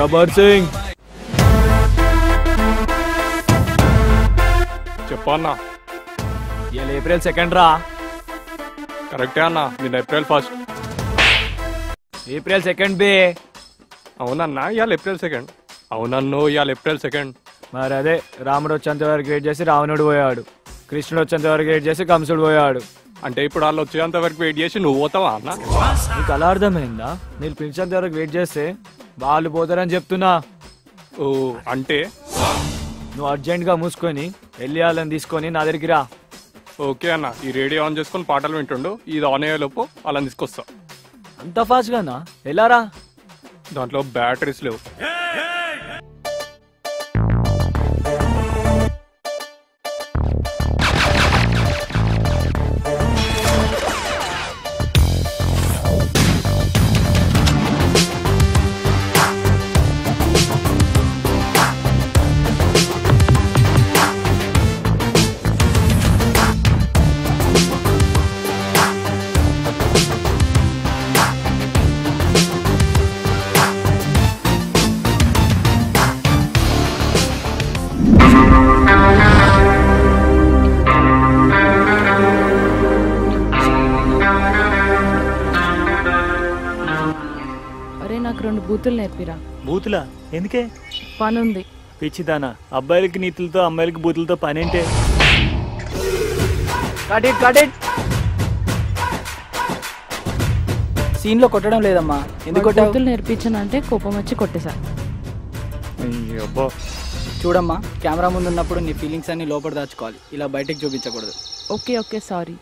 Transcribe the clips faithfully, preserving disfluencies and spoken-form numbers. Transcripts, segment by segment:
గబ్బర్ సింగ్ చెప్పన్నా. ఇవాళ April second రా. కరెక్టే అన్నా, నిన్న ఏప్రిల్ ఫస్ట్. ఏప్రిల్ సెకండ్ బే. అవునన్నా, ఇవాళ ఏప్రిల్ సెకండ్. అవునన్ను, ఇవాళ ఏప్రిల్ సెకండ్. మరి అదే రాముడు వచ్చేంత వరకు వెయిట్ చేసి రావణుడు పోయాడు, కృష్ణుడు వచ్చేంత వరకు వెయిట్ చేసి కంసుడు పోయాడు. అంటే ఇప్పుడు వాళ్ళు వచ్చేంత వరకు వెయిట్ చేసి నువ్వు పోతావా అన్న? నీకు అలా అర్థమైందా? నేను పిలిచేంత వరకు వెయిట్ చేస్తే వాళ్ళు పోతారని చెప్తున్నా. ఓ అంటే నువ్వు అర్జెంట్గా మూసుకొని వెళ్ళి వాళ్ళని తీసుకొని నా దగ్గరికి రా. ఓకే అన్న, ఈ రేడియో ఆన్ చేసుకొని పాటలు వింటుండు. ఇది ఆన్ అయ్యేలోపు వాళ్ళని తీసుకొస్తా. అంత ఫాస్ట్గానా? ఎలా రా? దాంట్లో బ్యాటరీస్ లేవు. రెండు బూతులు నేర్పిరా. బూతులా? ఎందుకే? పనుంది. పిచ్చిదానా, అబ్బాయిలకి నీతులతో అమ్మాయిలకి బూతులతో పనేంటే? సీన్ లో కొట్టడం లేదమ్మా. ఎందుకు బూతులు నేర్పించానంటే కోపం వచ్చి కొట్టేశా. చూడమ్మా, కెమెరా ముందు ఉన్నప్పుడు నీ ఫీలింగ్స్ అన్ని లోపల దాచుకోవాలి, ఇలా బయటకు చూపించకూడదు. Okay okay sorry.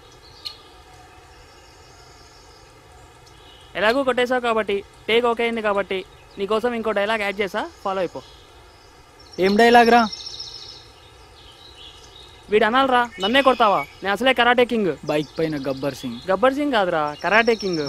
ఎలాగూ కొట్టేశావు కాబట్టి, టేక్ ఓకే అయింది కాబట్టి నీకోసం ఇంకో డైలాగ్ యాడ్ చేసా, ఫాలో అయిపో. ఏం డైలాగ్ రా? వీడు అనాలరా, నన్నే కొడతావా? నేను అసలే కరాటే కింగ్. బైక్ పైన గబ్బర్ సింగ్. గబ్బర్ సింగ్ కాదురా, కరాటే కింగ్.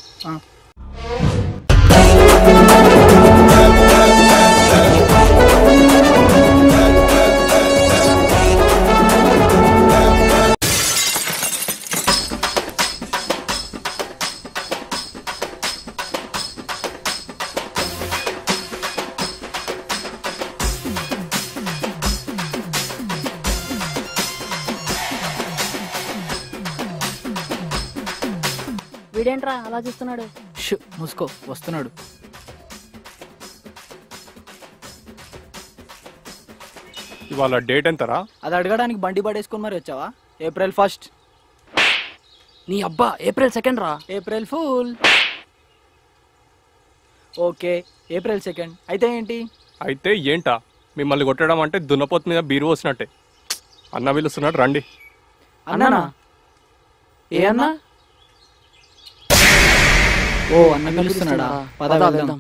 వీడేంట్రా అలా చూస్తున్నాడు? మూసుకో, వస్తున్నాడు. ఇవాళ డేట్ ఎంతరా? అది అడగడానికి బండి పడేసుకొని మరి వచ్చావా? April first. నీ అబ్బా, ఏప్రిల్ సెకండ్ రా. April fool. Okay, April second. అయితే ఏంటి? అయితే ఏంటా? మిమ్మల్ని కొట్టడం అంటే దున్నపోతు మీద బీరు పోసినట్టే. అన్న పిలుస్తున్నాడు, రండి. అన్నానా? ఏ అన్నా? ఓ అన్న పిలుస్తున్నాడా? పద వెళ్దాం.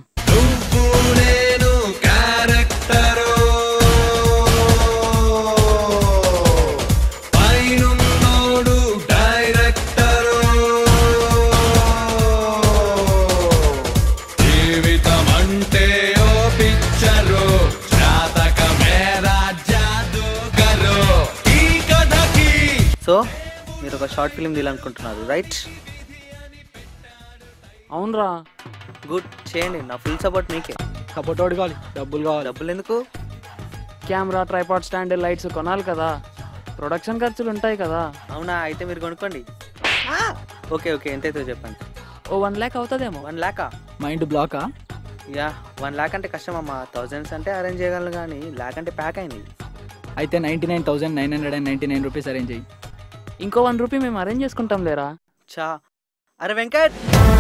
సో మీరు ఒక షార్ట్ ఫిల్మ్ తీయాలనుకుంటున్నారు, రైట్? అవునరా. గుడ్, చేయండి. నా ఫుల్ సపోర్ట్ మీకే. సపోర్ట్ ఒకటి కావాలి, డబ్బులు కావాలి. డబ్బులు ఎందుకు? కెమెరా, ట్రైపాడ్ స్టాండ్, లైట్స్ కొనాలి కదా, ప్రొడక్షన్ ఖర్చులు ఉంటాయి కదా. అవునా? అయితే మీరు కొనుక్కోండి. ఓకే ఓకే, ఎంతైతే చెప్పండి. ఓ వన్ ల్యాక్ అవుతుందేమో. వన్ ల్యాకా? మైండ్ బ్లాకా? యా, వన్ ల్యాక్ అంటే కష్టం అమ్మా. థౌజండ్స్ అంటే అరేంజ్ చేయగలను, కానీ ల్యాక్ అంటే ప్యాక్ అయింది. అయితే ninety nine thousand nine hundred and ninety nine rupees arrange అయ్యి. ఇంకో వన్ రూపీ మేము అరేంజ్ చేసుకుంటాం లేరా. చా, అరే వెంకట్.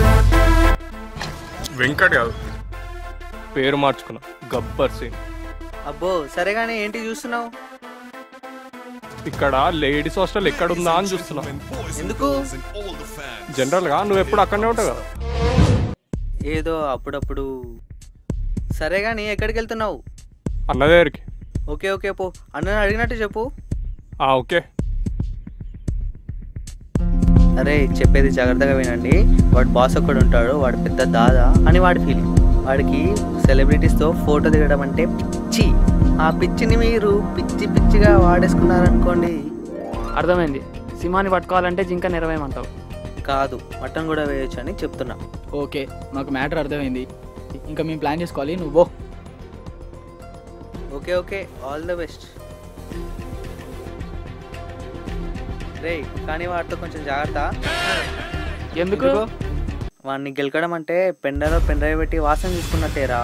వెంకట్ కాదు, పేరు మార్చుకున్నా, గబ్బర్ సింగ్. అబ్బో సరే కానీ ఏంటి చూస్తున్నావు? ఇక్కడ లేడీస్ హాస్టల్ ఎక్కడుందా అని చూస్తున్నా. ఎందుకు? జనరల్ గా నువ్వు ఎప్పుడు అక్కడనే ఉంటావు కదా. ఏదో అప్పుడప్పుడు. సరే కానీ ఎక్కడికి వెళ్తున్నావు? అన్న దగ్గరికి. ఓకే ఓకే పో, అన్న అడిగినట్టు చెప్పు. ఓకే. అరే చెప్పేది జాగ్రత్తగా వినండి. వాడు బాస్ ఒక్కడు ఉంటాడు, వాడు పెద్ద దాదా అని వాడి ఫీలింగ్. వాడికి సెలబ్రిటీస్తో ఫోటో దిగడం అంటే పిచ్చి. ఆ పిచ్చిని మీరు పిచ్చి పిచ్చిగా వాడేసుకున్నారనుకోండి. అర్థమైంది. సింహాన్ని పట్టుకోవాలంటే జింక నెరవేయమంటావు. కాదు, మటన్ కూడా వేయొచ్చు అని చెప్తున్నా. ఓకే, మాకు మ్యాటర్ అర్థమైంది. ఇంకా మేము ప్లాన్ చేసుకోవాలి, నువ్వు. Okay okay all the best. రే కానీ వాటితో కొంచెం జాగ్రత్త. ఎందుకు? వాడిని గెలకడం అంటే పెండలో పెండ్రైవ్ పెట్టి వాసన తీసుకున్నట్టేరా.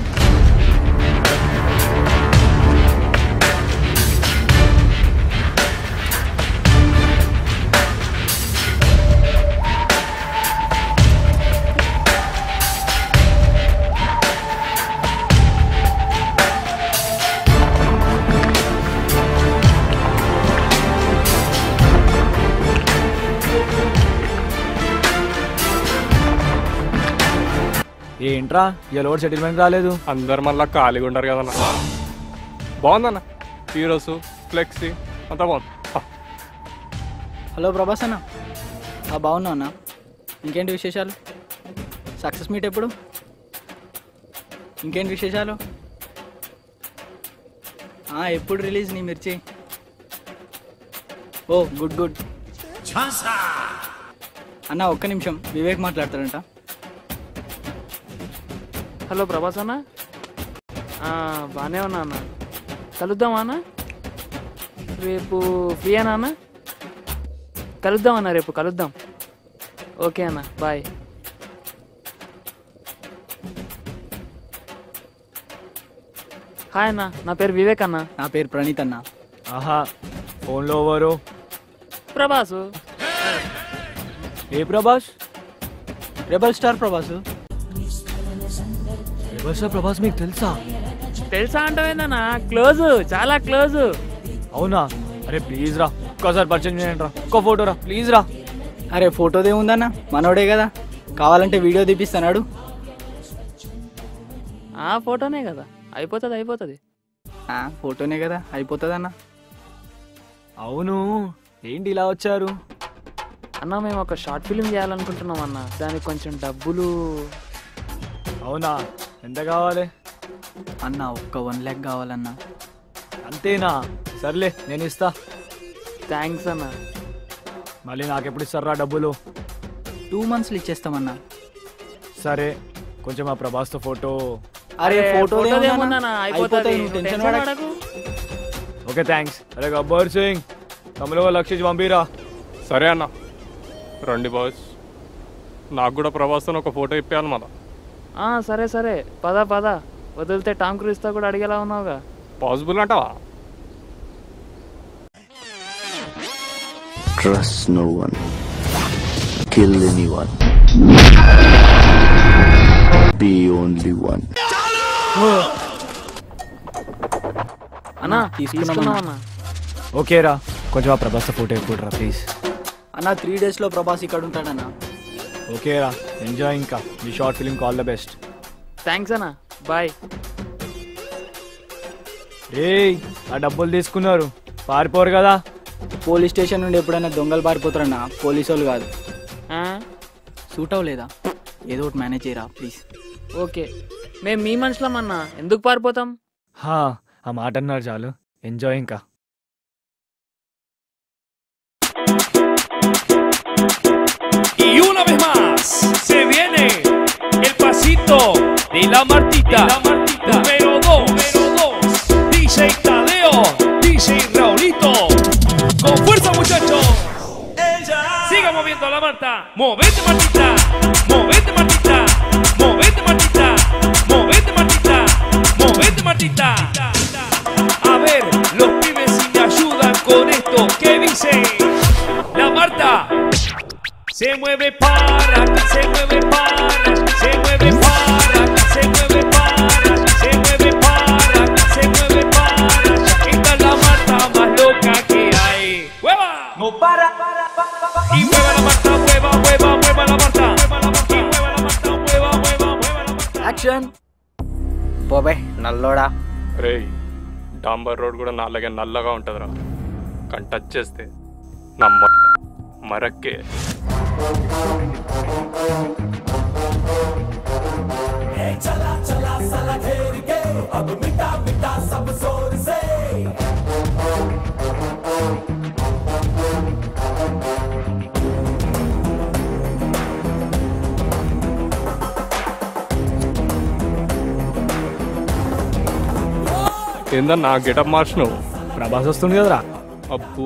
ఏంట్రా ఇలా లోడ్ సెటిల్మెంట్ రాలేదు? అందరు మళ్ళీ ఖాళీగా ఉండరు కదన్న. బాగుందన్న, హీరోస్ ఫ్లెక్సీ అంతా బాగుంది. హలో ప్రభాస్ అన్న. బాగున్నా అన్న. ఇంకేంటి విశేషాలు? సక్సెస్ మీట్ ఎప్పుడు? ఇంకేంటి విశేషాలు? ఎప్పుడు రిలీజ్ నీ మిర్చి? ఓ గుడ్ గుడ్ అన్న. ఒక్క నిమిషం, వివేక్ మాట్లాడతాడంట. హలో ప్రభాస్ అన్న. బాగానే ఉన్నా అన్న. కలుద్దామా అన్న? రేపు ఫ్రీయేనా అన్న? కలుద్దాం అన్న, రేపు కలుద్దాం. ఓకే అన్న, బాయ్. హాయ్ అన్న, నా పేరు వివేక్ అన్న. నా పేరు ప్రణీత్ అన్న. ఆహా, ఫోన్లో ఎవరు? ప్రభాసు. ఏ Prabhas? Rebel star Prabhas. Rebel star Prabhas మీకు తెలుసా? తెలుసా అంటావేందన్నా? క్లోజ్, చాలా క్లోజ్. అవునా? అరే ప్లీజ్ రా, ఒక్కసారి పరిచయం చేయండి రా, ఒక్క ఫోటో రా ప్లీజ్ రా. అరే ఫోటోదే ఉందన్న, మనోడే కదా. కావాలంటే వీడియో తీపిస్తాడు. ఆ ఫోటోనే కదా, అయిపోతుంది అయిపోతుంది. ఫోటోనే కదా, అయిపోతుంది అన్న. అవును, ఏంటి ఇలా వచ్చారు? అన్న మేము ఒక షార్ట్ ఫిల్మ్ చేయాలనుకుంటున్నాం అన్న, దానికి కొంచెం డబ్బులు. అవునా, ఎంత కావాలి? అన్న ఒక్క వన్ ల్యాక్ కావాలన్నా. అంతేనా? సర్లే నేను ఇస్తా. థ్యాంక్స్ అన్న. మళ్ళీ నాకెప్పుడు ఇస్తారా డబ్బులు? టూ మంత్స్లో ఇచ్చేస్తామన్నా. సరే, కొంచెం ఆ ప్రభాస్తో ఫోటో. అరే ఫోటో అయిపోతుంది, టెన్షన్ పడకు. Okay thanks. అరే గబ్బర్ సింగ్, తమిళ లక్షించి పంపిరా. సరే అన్న, రండి బాయ్స్. నాకు కూడా ప్రభాస్తో ఒక ఫోటో ఇప్పాను మన. సరే సరే, పద పద. వదిలితే టామ్ క్రూజ్తో కూడా అడిగేలా ఉన్నావుగా. పాసిబుల్ అంటావా? Trust no one. Kill anyone. Be only one. అన్నా తీసుకున్నాం అన్న. ఓకే రా, కొంచెం ఆ ప్రభాస్తో ఫోటో ఇప్పుడురా ప్లీజ్. అన్న త్రీ డేస్లో ప్రభాస్ ఇక్కడ ఉంటాడన్న. ఓకే రా, ఎంజాయ్. ఇంకా మీ షార్ట్ ఫిల్మ్కి ఆల్ ద బెస్ట్. థ్యాంక్స్ అన్న, బాయ్. ఏయ్, ఆ డబ్బులు తీసుకున్నారు, పారిపోరు కదా. పోలీస్ స్టేషన్ నుండి ఎప్పుడైనా దొంగలు పారిపోతారన్న, పోలీసు వాళ్ళు కాదు. సూట్ అవ్వలేదా? ఏదో ఒకటి మేనేజ్ చేయరా ప్లీజ్. ఓకే, మేము మీ మనుషులం అన్న, ఎందుకు పారిపోతాం? హా, ఆ మాట అన్నారు చాలు, ఎంజాయ్. ఇంకా Y una vez más se viene el pasito de la Martita, de la Martita. Número dos, D J Tadeo, D J Raulito. Con fuerza muchachos. Siga moviendo la Marta. Movete Martita, movete Martita, movete Martita, movete Martita, movete Martita. A ver, los pibes si me ayudan con esto. ¿Qué dice? La Marta. Se mueve para, se mueve para, se mueve para, se mueve para, se mueve para, se mueve para. Esta es la Marta más loca que hay. ¡Mueva! No para, para, para, para. Y mueva la Marta, mueva, mueva, mueva la Marta. Y mueva la Marta, mueva, mueva, mueva la Marta. Action. పోబే నల్లోడా. రే, డాంబర్ road కూడా నాలుగే నల్లగా ఉంటుందిరా, కానీ touch చేస్తే నమ్మ మరక్కే. चला चला साला घेर के अब मिटा मिटा सब जोर से ఏందన్నా గెటప్ మార్చినావు? ప్రభాస్ వస్తుంది కదరా. అప్పు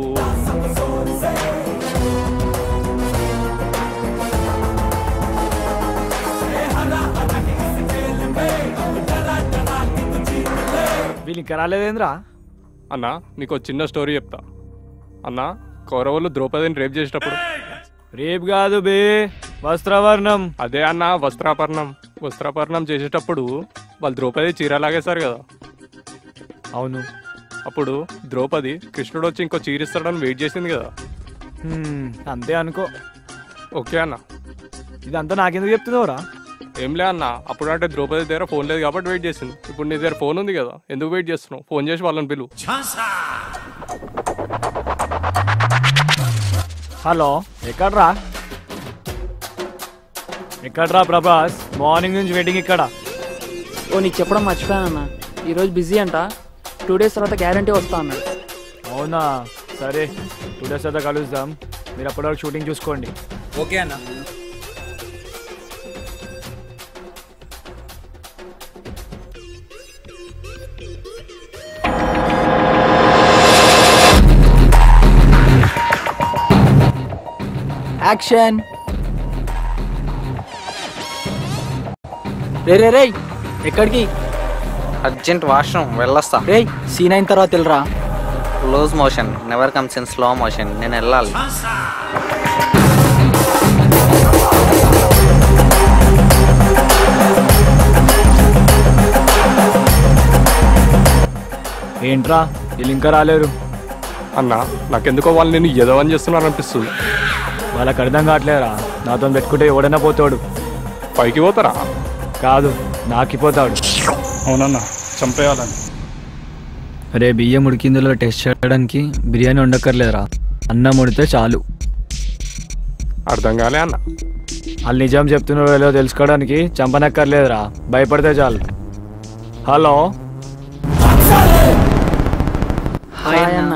వీళ్ళు ఇంకా రాలేదేంద్రా? అన్నా నీకు చిన్న స్టోరీ చెప్తా. అన్నా కౌరవులు ద్రౌపదిని రేప్ చేసేటప్పుడు, రేపు కాదు బే, వస్త్రవర్ణం. అదే అన్న వస్త్రాపరణం వస్త్రాపరణం చేసేటప్పుడు వాళ్ళు ద్రౌపది చీర లాగేశారు కదా. అవును. అప్పుడు ద్రౌపది కృష్ణుడు వచ్చి ఇంకో చీర ఇస్తాడని వెయిట్ చేసింది కదా. హ్మ్, అంతే అనుకో. ఓకే అన్న. ఇదంతా నాకెందుకు చెప్తున్నావురా? ఏం లే అన్న, అప్పుడు అంటే ద్రౌపది దగ్గర ఫోన్ లేదు కాబట్టి వెయిట్ చేసింది. ఇప్పుడు నీ దగ్గర ఫోన్ ఉంది కదా, ఎందుకు వెయిట్ చేస్తున్నావు? ఫోన్ చేసి వాళ్ళని పిలువు. హలో, ఎక్కడ్రా? ఎక్కడ్రా ప్రభాస్? మార్నింగ్ నుంచి వెయిటింగ్ ఇక్కడ. ఓ నీకు చెప్పడం మర్చిపోయానన్నా, ఈరోజు బిజీ అంట, టూ డేస్ తర్వాత గ్యారంటీ వస్తా అన్నాడు. అవునా, సరే టూ డేస్ తర్వాత కలుద్దాం. మీరు అప్పటివరకు షూటింగ్ చూసుకోండి. ఓకే అన్న. యాక్షన్. రే రే రే ఎక్కడికి? అర్జెంట్ వాష్రూమ్ వెళ్ళొస్తా. రే సీన్ అయిన తర్వాత వెళ్ళరా. Close motion never comes in slow motion. నేను వెళ్ళాలి. ఏంట్రా వీళ్ళు ఇంకా రాలేరు? అన్న నాకెందుకో వాళ్ళు నేను ఎదవని చేస్తున్నారు అనిపిస్తుంది. వాళ్ళకి అర్థం కావట్లేరా, నాతో పెట్టుకుంటే ఎవడైనా పోతాడు. పైకి పోతారా? కాదు, నాకిపోతాడు. అవునన్నా, చంపేయాలని. అరే బియ్యం ఉడికిందులో టెస్ట్ చేయడానికి బిర్యానీ వండక్కర్లేదురా, అన్నం ఉడితే చాలు. అర్థం కాలే అన్న. వాళ్ళు నిజం చెప్తున్నారో లేదో తెలుసుకోవడానికి చంపనక్కర్లేదురా, భయపడితే చాలు. హలో, హాయ్ అన్న.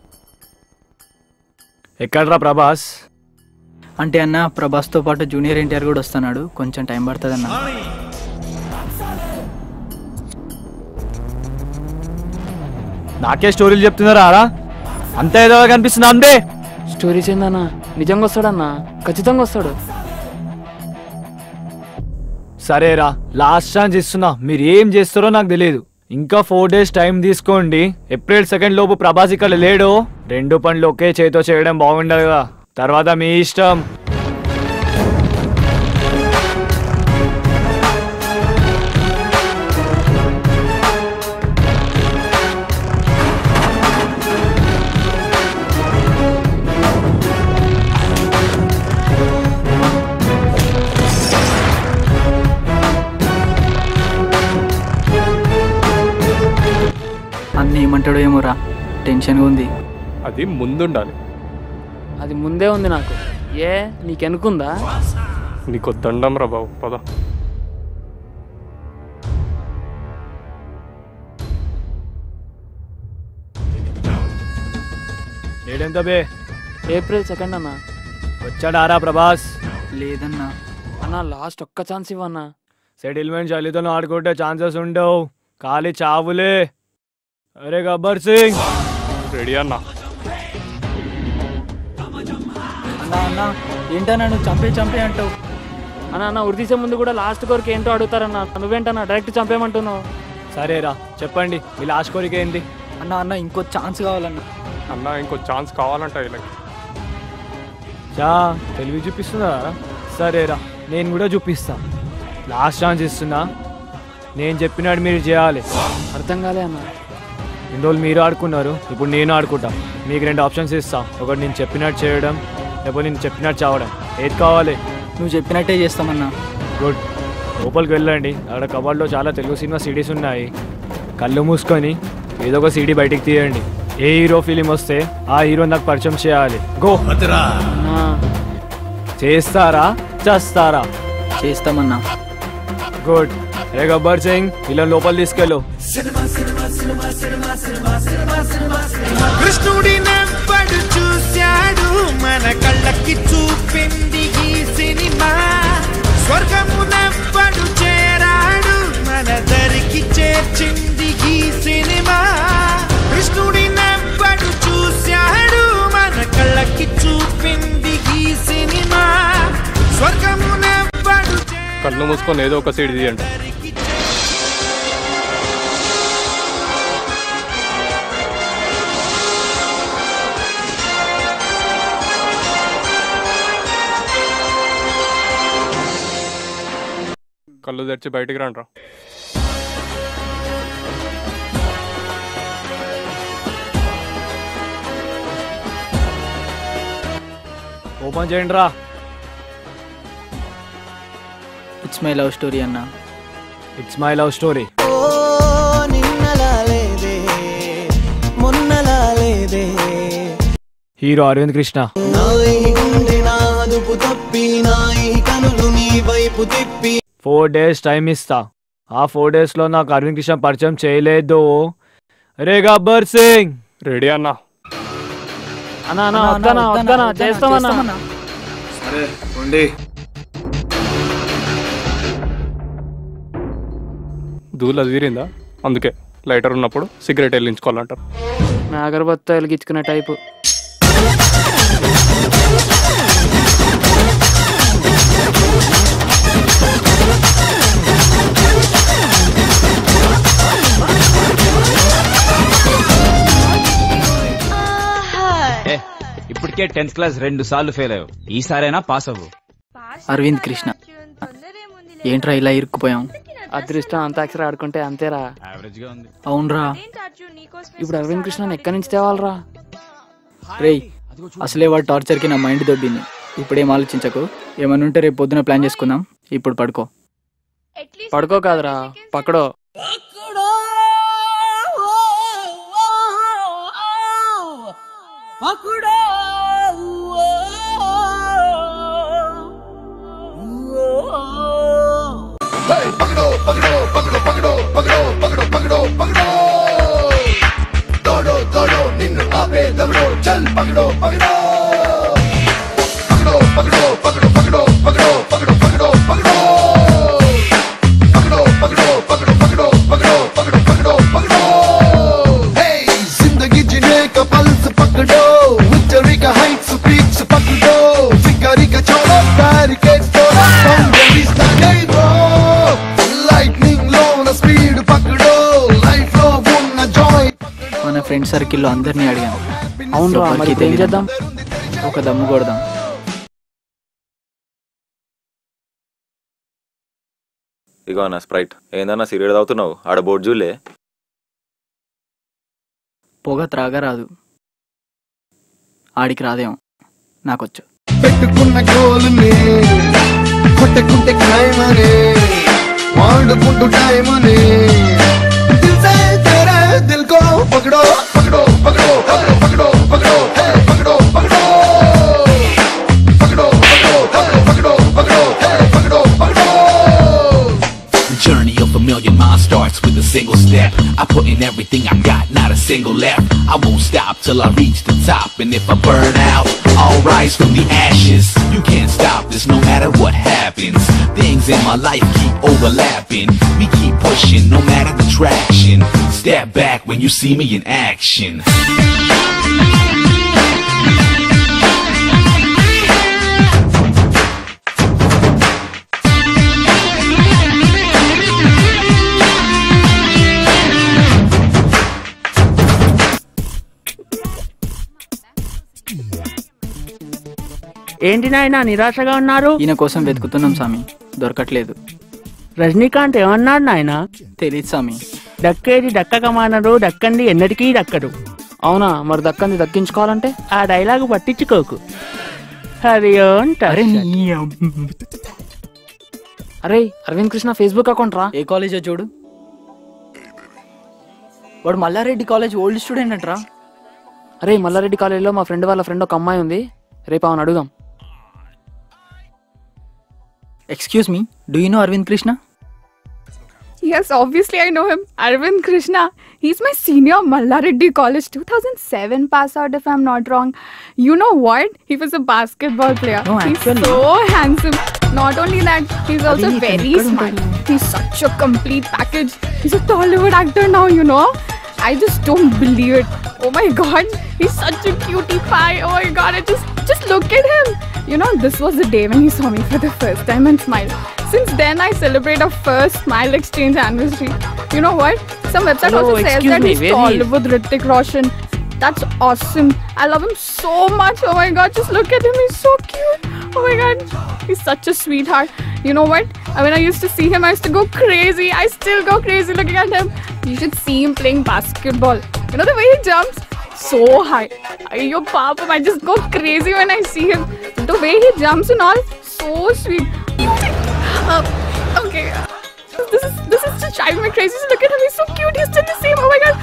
ఎక్కడ్రా ప్రభాస్? అంటే అన్న ప్రభాస్తో పాటు జూనియర్ ఎన్టీఆర్ కూడా వస్తున్నాడు, కొంచెం టైం పడుతుంది అన్న. నాకే స్టోరీలు చెప్తున్నారా రా? అంతే ఏదో కనిపిస్తుంది అంతే. స్టోరీస్ ఏందన్నా? నిజంగా వస్తాడన్నా, ఖచ్చితంగా వస్తాడు. సరేరా, లాస్ట్ ఛాన్స్ ఇస్తున్నా, మీరు ఏం చేస్తారో నాకు తెలియదు. ఇంకా ఫోర్ డేస్ టైం తీసుకోండి. ఏప్రిల్ సెకండ్ లోపు ప్రభాస్ ఇక్కడ లేడు. రెండు పనులు ఒకే చేతితో చేయడం బాగుండదు కదా, తర్వాత మీ ఇష్టం. అన్న ఏమంటాడో ఏమోరా, టెన్షన్గా ఉంది. అది ముందుండాలి. అది ముందే ఉంది నాకు. ఏ నీకెనుకుందా? నీకు దండం రా బాబు, పద. లేడెంత బే? ఏప్రిల్ సెకండ్ అన్న. వచ్చాడారా ప్రభాస్? లేదన్నా. అన్న లాస్ట్ ఒక్క ఛాన్స్ ఇవ్వన్నా. సెటిల్మెంట్ చలితో ఆడుకుంటే ఛాన్సెస్ ఉండవు, ఖాళీ చావులే. అరే గబ్బర్ సింగ్, రెడీ అన్న. అన్నా అన్న ఏంటన్నా నువ్వు చంపే చంపే అంటావు? అన్న అన్న ఉరి తీసే ముందు కూడా లాస్ట్ కోరిక ఏంటో అడుగుతారన్న, నువ్వేంటన్నా డైరెక్ట్ చంపేయమంటున్నావు? సరేరా చెప్పండి, మీ లాస్ట్ కోరిక ఏంది? అన్న అన్న ఇంకో ఛాన్స్ కావాలన్నా. అన్న ఇంకో ఛాన్స్ కావాలంట వీళ్ళకి. చా తెలివి చూపిస్తున్నారా? సరేరా, నేను కూడా చూపిస్తా. లాస్ట్ ఛాన్స్ ఇస్తున్నా, నేను చెప్పినట్టు మీరు చేయాలి. అర్థం కాలే అన్న. ఇన్ని రోజులు మీరు ఆడుకున్నారు, ఇప్పుడు నేను ఆడుకుంటా. మీకు రెండు ఆప్షన్స్ ఇస్తా, ఒకటి నేను చెప్పినట్టు చేయడం, లేకపోతే నేను చెప్పినట్టు చావడం. ఏది కావాలి? నువ్వు చెప్పినట్టే చేస్తామన్నా. గుడ్, లోపలికి వెళ్ళండి. అక్కడ కవర్లో చాలా తెలుగు సినిమా సీడీస్ ఉన్నాయి. కళ్ళు మూసుకొని ఏదో ఒక సీడీ బయటికి తీయండి. ఏ హీరో ఫిలిం వస్తే ఆ హీరో నాకు పరిచయం చేయాలి. గో. అన్నా చేస్తారా చేస్తారా? చేస్తామన్నా. గుడ్. రే గబ్బర్ సింగ్, ఇలా లోపల తీసుకెళ్ళు. కృష్ణుడి నెవ్వడు చూశాడు, మన కళ్ళకి చూపింది ఈ సినిమా. స్వర్గము నెవ్వడు చేరాడు, మన దరికి చేర్చింది ఈ సినిమా. కళ్ళు మూసుకొని ఏదో ఒక సీడ్ తీయండి. కళ్ళు తెరిచి బయటికి రండి రా. ఓపెన్ చేయండి రా. ఇట్స్ మై లవ్ స్టోరీ అన్న. It's my love story. Hero Aravind Krishna. Four days time ఇస్తా. ఆ ఫోర్ డేస్ లో నాకు అరవింద్ కృష్ణ పరిచయం చేయలేదు. రే గబ్బర్ సింగ్ రెడీ అన్నా? అన్నా అన్నా వద్దనా వద్దనా చేస్తామన్నా. సరే ఉండి. దూల తీరిందా? అందుకే లైటర్ ఉన్నప్పుడు సిగరెట్ వెలిగించుకోవాలంటారు. నా అగరబత్తి వెలిగించుకునే టైపు. ఇప్పటికే టెన్త్ క్లాస్ రెండు సార్లు ఫెయిల్ అయ్యావు, ఈసారైనా పాస్ అవ్వు. అరవింద్ కృష్ణ ఏంట్రా ఇలా ఇరుక్కుపోయాం? అదృష్టం అంతాక్షరి ఆడుకుంటే అంతేరా. అవునరా. ఇప్పుడు అరవింద్ కృష్ణ ఎక్కడి నుంచి తేవాలరా? రేయ్ అసలే వాడు టార్చర్కి నా మైండ్ దొబ్బింది. ఇప్పుడేం ఆలోచించకు. ఏమన్నా ఉంటే రేపు పొద్దున ప్లాన్ చేసుకుందాం. ఇప్పుడు పడుకో. పడుకో కాదురా పక్కడో. మన ఫ్రెండ్ సర్కిల్లో అందరినీ అడిగాను. అవునరా మరి ఏం చేద్దాం? ఒక దమ్ము కొడదాం. ఇగో అన్న స్ప్రైట్. ఏందన్నా సిగరెట్ తాగుతున్నావు? ఆడ బోర్డు చూలే. పొగ త్రాగా రాదు. ఆడికి రాదేమో, నాకొచ్చు. పెట్టుకున్న గోలుని కొట్టుకుంటే ఖాయమని వాడుకుంటూ టైమని దిల్ సే తేరా దిల్ కో పకడో పకడో పకడో పకడో పకడో పకడో పకడో పకడో పకడో పకడో పకడో పకడో. The journey of a million miles starts with a single step. I put in everything I got, not a single left. I won't stop till I reach the top. And if I burn out, I'll rise from the ashes. You can't stop this no matter what happens. Things in my life keep overlapping. We keep pushing no matter the traction. Step back when you see me in action. ఏంటి నాయనా నిరాశగా ఉన్నారు? ఈయన కోసం వెతుకుతున్నాం స్వామి, దొరకట్లేదు. రజనీకాంత్ ఏమన్నాడు నాయనా? తెలీదు స్వామి. దక్కేది దక్కక మానరు, దక్కంది ఎన్నటికీ దక్కడు. అవునా? మరి దక్కంది దక్కించుకోవాలంటే ఆ డైలాగు పట్టించుకోకు. హరి ఓం. అరే అరవింద్ కృష్ణ ఫేస్బుక్ అకౌంట్ రా. ఏ కాలేజో చూడు. వాడు మల్లారెడ్డి కాలేజ్ ఓల్డ్ స్టూడెంట్ అంటరా. అరే మల్లారెడ్డి కాలేజ్లో మా ఫ్రెండ్ వాళ్ళ ఫ్రెండ్ ఒక అమ్మాయి ఉంది, రేపు అవును అడుగుదాం. Excuse me, do you know Arvind Krishna? Yes, obviously I know him. Arvind Krishna. He's my senior, Mallareddy College, two thousand seven pass out if I'm not wrong. You know what? He was a basketball player. No, he's actually. so handsome. Not only that, he's also very smart. He's such a complete package. He's a Tollywood actor now, you know. I just don't believe it. Oh my god, he's such a cutie pie. Oh my god, I just just look at him. You know, this was the day when he saw me for the first time and smiled. Since then, I celebrate our first smile exchange anniversary. You know what? Some website Hello, also says excuse that me, he's where he tall is? with Hrithik Roshan. That's awesome. I love him so much. Oh my god, just look at him. He's so cute. Oh my god, he's such a sweetheart. You know what? When I used to see him, I used to go crazy. I still go crazy looking at him. You should see him playing basketball. You know the way he jumps? So high. Yo, Papa, I just go crazy when I see him. The way he jumps and all, so sweet. Uh, okay. This is this is just driving me crazy. Just look at him. He's so cute. He's still the same. Oh my god.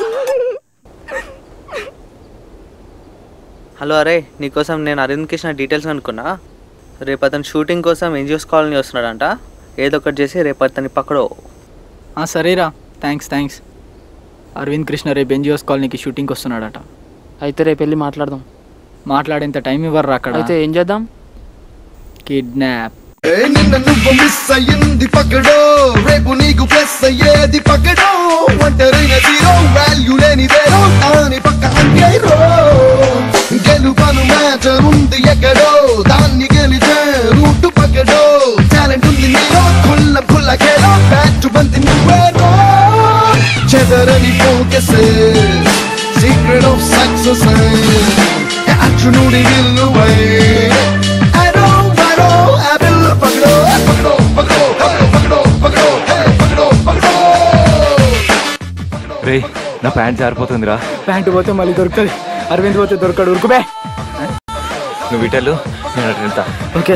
Hello అరే, నీకోసం నేను Arvind Krishna details అనుకున్నా. రేపు అతను shooting కోసం NGOs colony వస్తున్నాడంట. ఏదో ఒకటి చేసి రేపు అతన్ని పక్కడో. సరేరా, థ్యాంక్స్ థ్యాంక్స్. అరవింద్ కృష్ణ రేపు ఎన్జిఓస్ కాలనీకి షూటింగ్కి వస్తున్నాడట. అయితే రేపు వెళ్ళి మాట్లాడదాం. మాట్లాడేంత టైం ఇవ్వరు అక్కడ. అయితే ఏం చేద్దాం? కిడ్నాప్. నిన్న నువ్వు మిస్ అయ్యింది పక్కడో, రేపు నీకు ప్లస్ అయ్యేది పక్కడో. ఒంటరైన జీరో, వాల్యూ లేనిదేరో, దాని పక్క అంగేరో. గెలుపను మ్యాటర్ ఉంది ఎక్కడో, దాన్ని గెలిచే రూటు పక్కడో. టాలెంట్ ఉంది నీలో, కుల్ల కుల్లకేలో, బ్యాట్ బంతి నువ్వేరో. చెదరని ఫోకస్, సీక్రెట్ ఆఫ్ సక్సెస్, అచ్చునుడి విల్లువై. రే, నా ప్యాంట్ జారిపోతుందిరా. ప్యాంటు పోతే మళ్ళీ దొరుకుతుంది, అరవింద్ పోతే దొరకడు. ఉరుకుబే. నువ్వు ఇటెళ్ళు, నేను అటు వెళ్తా. ఓకే.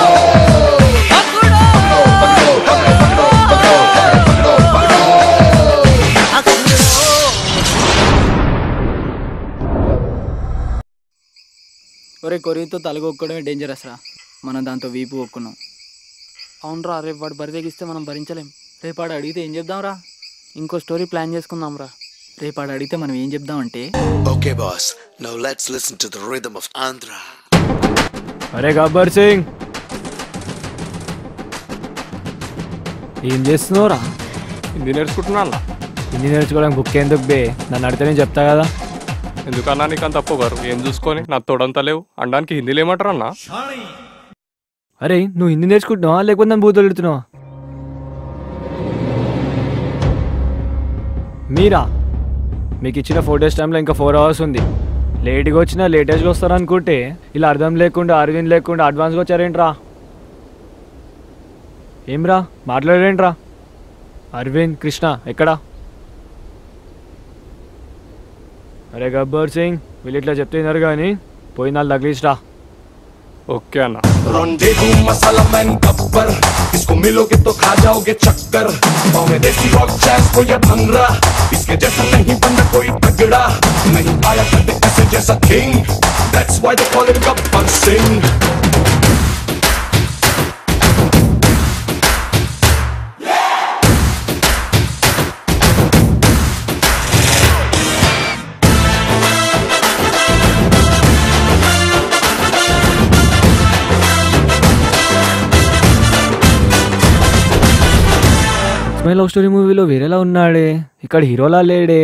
ఒరే, కొరియతో తలగొక్కడమే డేంజరస్ రా. మనం దాంతో వీపు ఒక్కున్నాం. అవునరా, రేపు వాడు బరి తెగిస్తే మనం భరించలేం. రేపాడు అడిగితే ఏం చెప్దాం రా? ఇంకో స్టోరీ ప్లాన్ చేసుకుందాం రా. రేపాడు అడిగితే మనం ఏం చెప్దామంటే, Okay, boss. Now let's listen to the rhythm of Andhra. అరే గబ్బర్ సింగ్, ఏం చేస్తున్నావురా? హిందీ నేర్చుకుంటున్నా. హిందీ నేర్చుకోవడానికి బుక్ ఎందుకు బే? నన్ను అడిగితే నేను చెప్తా కదా. ఎందుకన్నా నీకు అంత తప్పు గారు? ఏం చూసుకొని నా తోడంతా లేవు అనడానికి హిందీలో ఏమంటారు అన్నా? అరే, నువ్వు హిందీ నేర్చుకుంటున్నావా లేకపోతే నన్ను బూతులు తిడుతున్నావా? మీరా? మీకు ఇచ్చిన ఫోర్ డేస్ టైంలో ఇంకా ఫోర్ అవర్స్ ఉంది. లేట్గా వచ్చినా లేటెస్ట్గా వస్తారనుకుంటే ఇలా అర్థం లేకుండా అరవింద్ లేకుండా అడ్వాన్స్గా వచ్చారేంట్రా? ఏమ్రా మాట్లాడేంట్రా? అరవింద్ కృష్ణ ఎక్కడా? అరే గబ్బర్ సింగ్, వీళ్ళు ఇట్లా చెప్తున్నారు కానీ పోయిన వాళ్ళు తగిలిస్తా. ఓకే అన్న. Rendezvous मसाला मैन गब्बर, इसको मिलोगे तो खा जाओगे चक्कर. पाँव में देसी रॉक जैज को ये भंगरा, इसके जैसा नहीं बंदा कोई तगड़ा. नहीं आया कभी ऐसे जैसा king, that's why they call him Gabbar Singh. My love story మూవీలో వేరేలా ఉన్నాడే, ఇక్కడ హీరోలా లేడే.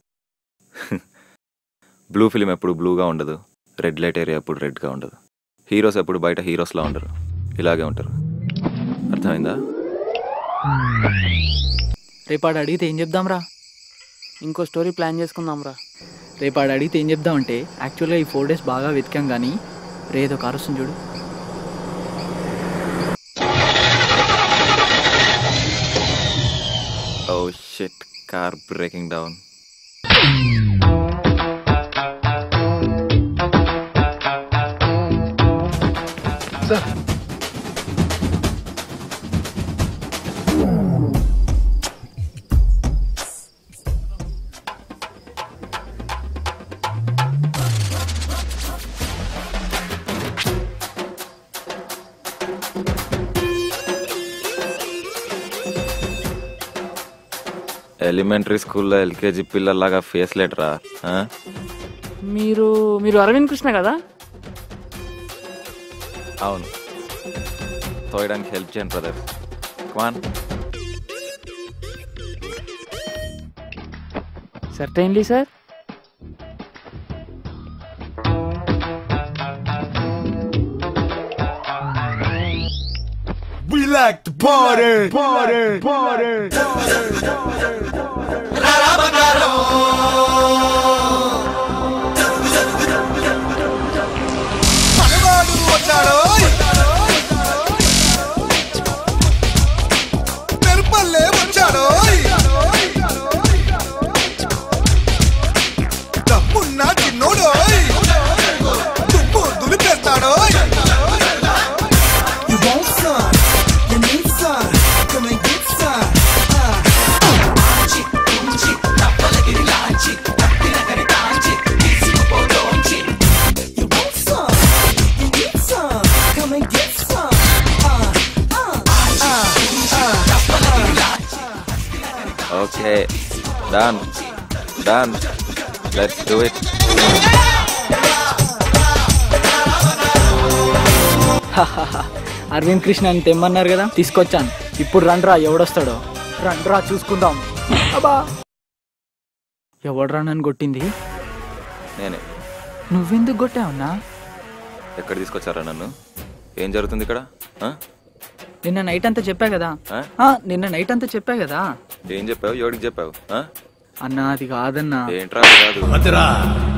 బ్లూ ఫిలిం ఎప్పుడు బ్లూగా ఉండదు, రెడ్ లైట్ ఏరియా ఎప్పుడు రెడ్గా ఉండదు. హీరోస్ ఎప్పుడు బయట హీరోస్లా ఉండరు, ఇలాగే ఉంటారు. అర్థమైందా? రేపాడు అడిగితే ఏం చెప్దాం రా? ఇంకో స్టోరీ ప్లాన్ చేసుకుందాం రా. రేపాడు అడిగితే ఏం చెప్దామంటే, యాక్చువల్గా ఈ ఫోర్ డేస్ బాగా వెతికాం కానీ రేదో కారు వస్తుంది చూడు. Oh shit, car breaking down. Sir. Elementary స్కూల్లో ఎల్కేజీ పిల్లల్లాగా ఫేస్ లెటరా? మీరు మీరు అరవింద్ కృష్ణ కదా? అవును, తోయడానికి హెల్ప్ చేయండి brother. Come on. Certainly sir. We like to party, party, party, Rara Bagaro. Manavadu vachado, Perpalle vachado, Tammunna chinnodu, Tummu dulipestado. You want some? You need some? Come and get some. Anchi, unchi, tappalagiri lanchi, tappina kari kanchi, తీసుకుపోదోంచి. You want some? You need some? Come and get some. Anchi, unchi, tappalagiri lanchi. Okay, done, done. Let's do it. Aravind Krishna అని తెమ్మన్నారు కదా, తీసుకొచ్చాను. ఇప్పుడు రండ్రా, ఎవడొస్తాడో రండ్రా చూసుకుందాం. అబ్బా, ఎవడ్రా నన్ను కొట్టింది? నేనే. నువ్వెందుకు కొట్టావున్నా? ఎక్కడ తీసుకొచ్చారా నన్ను? ఏం జరుగుతుంది ఇక్కడ? ఆ? నిన్న నైట్ అంతా చెప్పా కదా. ఆ? ఆ, నిన్న నైట్ అంతా చెప్పా కదా. ఏం చెప్పావు? ఎవడికి చెప్పావు? ఆ? అన్నా అది కాదన్నా. ఏంట్రా అది కాదు?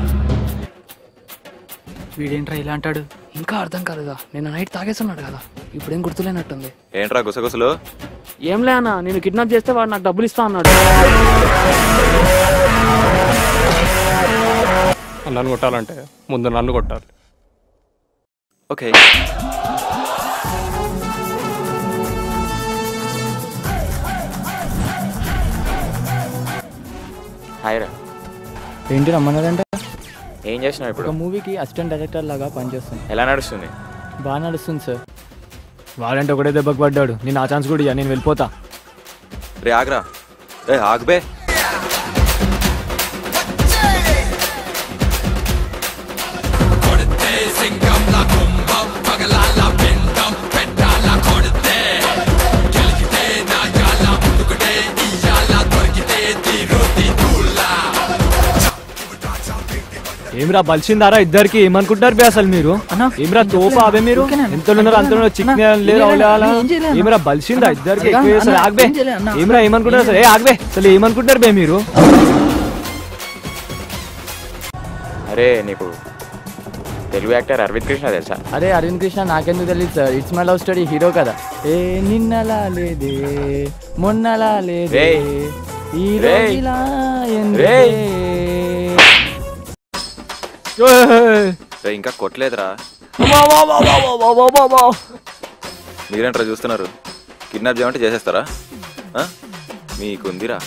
వీడేంట్రా ఇలా అంటాడు? ఇంకా అర్థం కాలేదా? నిన్న నైట్ తాగేస్తున్నాడు కదా, ఇప్పుడేం గుర్తులేనట్టుంది. ఏంట్రా గుసగుసలు? ఏం లే అన్న, నేను కిడ్నాప్ చేస్తే వాడు నాకు డబ్బులు ఇస్తా అన్నాడు. నన్ను కొట్టాలంటే ముందు నన్ను కొట్టాలి. ఓకే. హాయ్ రా. ఏంటి రమ్మన్నారంటే? ఏం చేసినావు ఇప్పుడు? ఒక మూవీకి అసిస్టెంట్ డైరెక్టర్ లాగా పనిచేస్తాను. ఎలా నడుస్తుంది? బాగా నడుస్తుంది సార్. వాడంటే ఒకటే దెబ్బకు పడ్డాడు. నేను ఆ ఛాన్స్ కూడా ఇయ్య, నేను వెళ్ళిపోతా. రే ఆగ్రా, ఏ ఆగ్బే. ఏమిరా బలిసిందారా ఇద్దరికి? ఏమనుకుంటారు బే అసలు మీరు? ఏమిరా తోపా అదే మీరు? ఎంత ఉన్నారు అంత చిక్న ఏమిరా బలిసిందా ఇద్దరికి? ఆగ్బే. ఏమిరా ఏమనుకుంటారు అసలు? ఏ ఆగ్బే, అసలు ఏమనుకుంటారు బే మీరు? అరే నీకు తెలుగు యాక్టర్ అరవింద్ కృష్ణ తెలుసా? అరే అరవింద్ కృష్ణ నాకెందుకు తెలియదు sir, it's my love story hero కదా. ఏ నిన్నలా లేదే మొన్నలా లేదే ఈ రోజులా ఎందుకే. ఇంకా కొట్టలేదురా. మీరేంట్రా చూస్తున్నారు? కిడ్నాప్ చేయమంటే చేసేస్తారా? మీకుందిరా.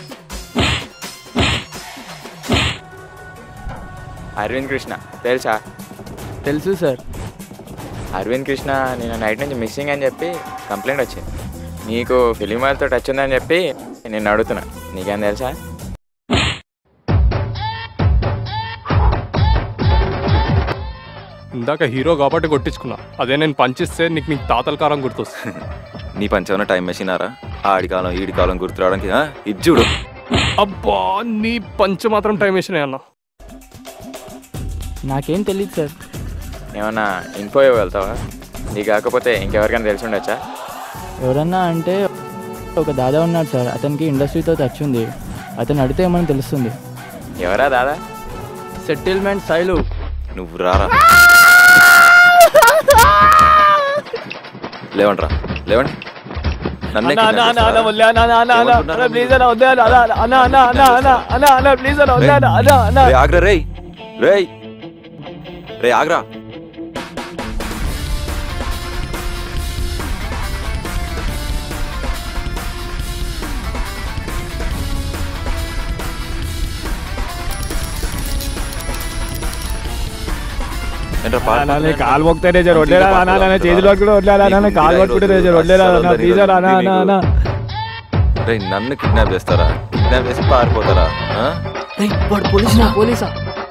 అరవింద్ కృష్ణ తెలుసా? తెలుసు సార్. అరవింద్ కృష్ణ నిన్న నైట్ నుంచి మిస్సింగ్ అని చెప్పి కంప్లైంట్ వచ్చింది. నీకు ఫిలిం వాళ్ళతో టచ్ ఉందని చెప్పి నేను అడుగుతున్నా, నీకేం తెలుసా? ఇందాక హీరో కాబట్టి కొట్టించుకున్నా, అదే నేను పంచిస్తే నీకు నీకు తాతల కాలం గుర్తొస్తుంది. నీ పంచమన్న టైం మెషినారా? ఆడి కాలం ఈడి కాలం గుర్తు రావడానికి ఇది చూడు. అబ్బా, నీ పంచ మాత్రం టైం మెషిన్ అన్న. నాకేం తెలియదు సార్. ఏమన్నా ఇన్ఫో ఇవ్వగలుగుతావా? నీకు కాకపోతే ఇంకెవరికైనా తెలిసి ఉండొచ్చా? ఎవరన్నా అంటే ఒక దాదా ఉన్నాడు సార్, అతనికి ఇండస్ట్రీతో టచ్ ఉంది. అతను అడిగితే ఏమని తెలుస్తుంది. ఎవరా దాదా? సెటిల్మెంట్ శైలు. నువ్వు రారా. లేవండ్రా, లేవండి. ఆగ్రా రే, రే రే ఆగ్రా. కాలు మొక్తే వడ్లేరా చేతిలో కూడా వడ్లేరా కాలు పట్టుకుంటే వడ్లేరా ప్లీజ్ అన్నా. రే నన్ను కిడ్నాప్ చేస్తారా? కిడ్నాప్ చేసి పారిపోతారా? పోలీసా?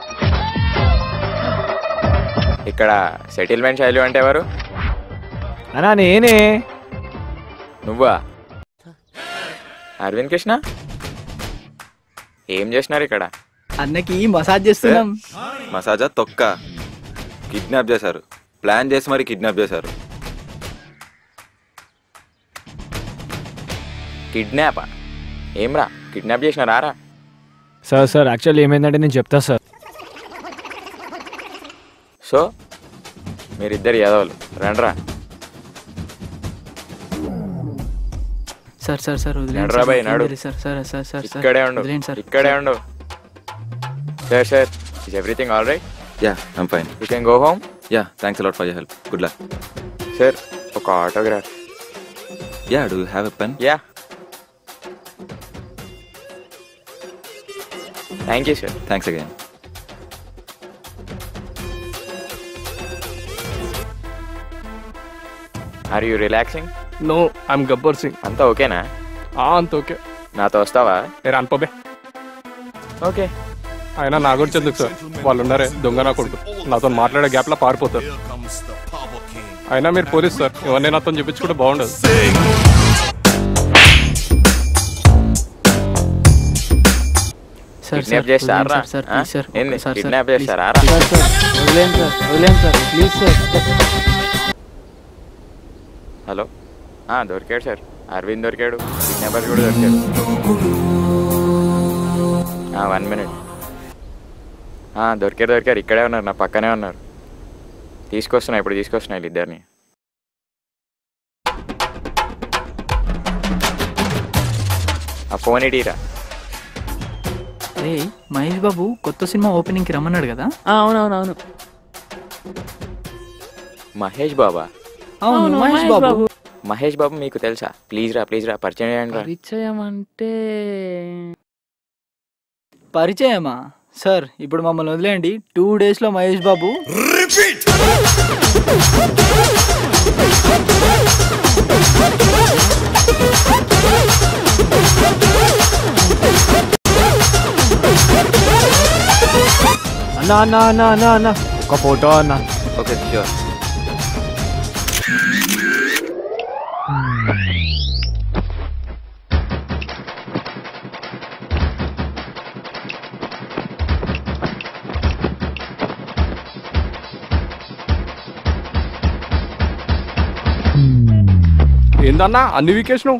ఇక్కడ సెటిల్మెంట్ శైలి అంటే ఎవరు? అన్నా నేనే. నువ్వా? అరవింద్ కృష్ణ ఏం చేసినారు ఇక్కడ? అన్నకి మసాజ్ చేస్తున్నాం. మసాజా తొక్క. కిడ్నాప్ చేశారు, ప్లాన్ చేసి మరి కిడ్నాప్ చేశారు. కిడ్నాపా? ఏమ్రా కిడ్నాప్ చేసినారా రా? సార్ సార్ యాక్చువల్లీ ఏమైందంటే నేను చెప్తా సార్. సో మీరిద్దరు యాదవులు రండ్రా. సార్ సార్ సార్ నడురా బాయ్ నడు. సార్ సార్ సార్ సార్ ఇక్కడే ఉండు, ఇక్కడే ఉండు. Sir sir is everything all right? Yeah I'm fine. You can go home. Yeah thanks a lot for your help. Good luck. Sir ఒక autograph. Yeah do you have a pen? Yeah thank you sir. Thanks again. Are you relaxing? No I'm Gabbar Singh. అంతా ఓకేనా? అంత okay. నాతో వస్తావా? నేను అనుకోబే. Okay. అయినా నా గురించి ఎందుకు సార్, వాళ్ళు ఉన్నారే దొంగ నా కొడుకు, నాతో మాట్లాడే గ్యాప్లో పారిపోతారు. అయినా మీరు పోలీస్ సార్, ఎవరిని నాతో చెప్పించుకుంటే బాగుండదు. కిడ్నాప్ చేస్తారా? ఏంది కిడ్నాప్ చేస్తారా? హలో దొరికాడు సార్, అరవింద్ దొరికాడు, కిడ్నాపర్ కూడా దొరికాడు. One minute. దొరికారు దొరికారు ఇక్కడే ఉన్నారు, నా పక్కనే ఉన్నారు. తీసుకొస్తున్నా ఇప్పుడు తీసుకొస్తున్నా వీళ్ళిద్దరిని. ఆ ఫోన్ ఇటీరా. రే మహేష్ బాబు కొత్త సినిమా ఓపెనింగ్కి రమ్మన్నాడు కదా? అవునవునవును. మహేష్ బాబా? అవును మహేష్ బాబు. మహేష్ బాబు మీకు తెలుసా? ప్లీజ్ రా ప్లీజ్ రా పరిచయం చేయండి రా. పరిచయం అంటే పరిచయమా? సార్ ఇప్పుడు మమ్మల్ని వదిలేయండి, టూ డేస్లో మహేష్ బాబు అన్నా అన్నా అన్నా అన్నా అన్నా ఒక ఫోటో అన్నా. Okay sure. ఏందన్నా అన్ని వీకేసినావు?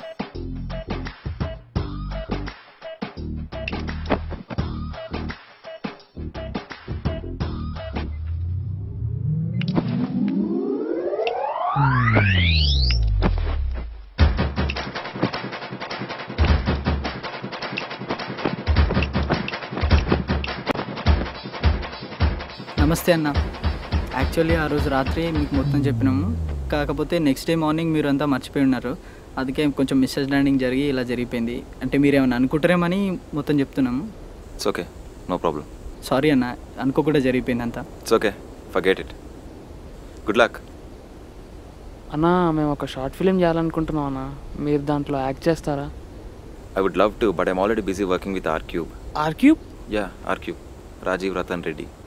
నమస్తే అన్న. యాక్చువల్లీ ఆ రోజు రాత్రి మీకు మొత్తం చెప్పినాము, కాకపోతే నెక్స్ట్ డే మార్నింగ్ మీరు అంతా మర్చిపోయి ఉన్నారు. అందుకే కొంచెం మిస్అండర్స్టాండింగ్ జరిగి ఇలా జరిగిపోయింది. అంటే మీరు ఏమైనా అనుకుంటారేమని మొత్తం చెప్తున్నాము. It's okay, no problem. Sorry అన్న, అనుకోకుండా జరిగిపోయింది అంతా. It's okay, forget it. Good luck. అన్నా మేము ఒక షార్ట్ ఫిలిం చేయాలనుకుంటున్నాం అన్న, మీరు దాంట్లో యాక్ట్ చేస్తారా? I would love to, but I'm already busy working with R Cube. R Cube? Yeah R Cube, Rajiv Ratan Reddy.